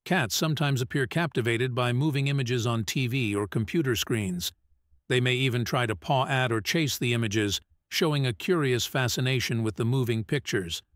Cats sometimes appear captivated by moving images on TV or computer screens. They may even try to paw at or chase the images, showing a curious fascination with the moving pictures.